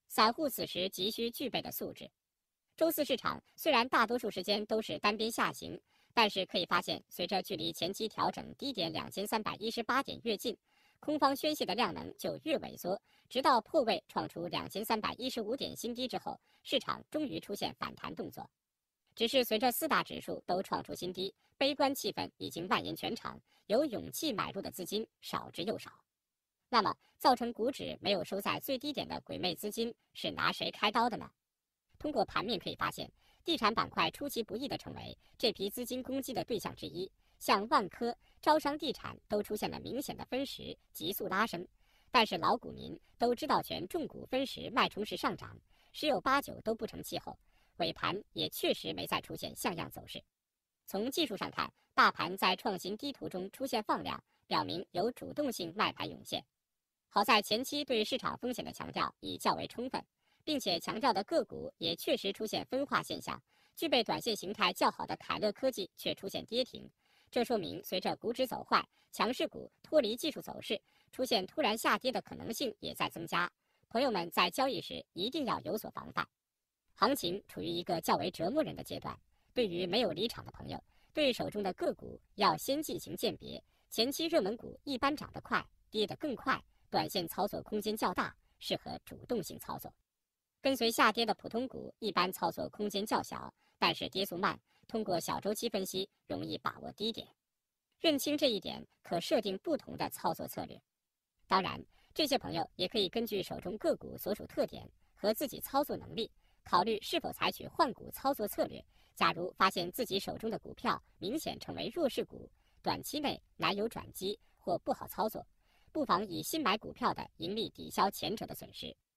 散户此时急需具备的素质。周四市场虽然大多数时间都是单边下行，但是可以发现，随着距离前期调整低点2318点越近，空方宣泄的量能就越萎缩，直到破位创出2315点新低之后，市场终于出现反弹动作。只是随着四大指数都创出新低，悲观气氛已经蔓延全场，有勇气买入的资金少之又少。那么，造成股指没有收在最低点的鬼魅资金是拿谁开刀的呢？通过盘面可以发现，地产板块出其不意地成为这批资金攻击的对象之一，像万科、招商地产都出现了明显的分时急速拉升。但是老股民都知道权重股分时脉冲式上涨，十有八九都不成气候，尾盘也确实没再出现像样走势。从技术上看，大盘在创新低图中出现放量，表明有主动性卖盘涌现。好在前期对市场风险的强调已较为充分，并且强调的个股也确实出现分化现象，具备短线形态较好的凯乐科技却出现跌停，这说明随着股指走坏，强势股脱离技术走势，出现突然下跌的可能性也在增加。朋友们在交易时一定要有所防范。行情处于一个较为折磨人的阶段，对于没有离场的朋友，对手中的个股要先进行鉴别，前期热门股一般涨得快，跌得更快，短线操作空间较大，适合主动性操作。跟随下跌的普通股一般操作空间较小，但是跌速慢，通过小周期分析容易把握低点。认清这一点，可设定不同的操作策略。当然，这些朋友也可以根据手中个股所属特点和自己操作能力，考虑是否采取换股操作策略。假如发现自己手中的股票明显成为弱势股，短期内难有转机或不好操作，不妨以新买股票的盈利抵消前者的损失。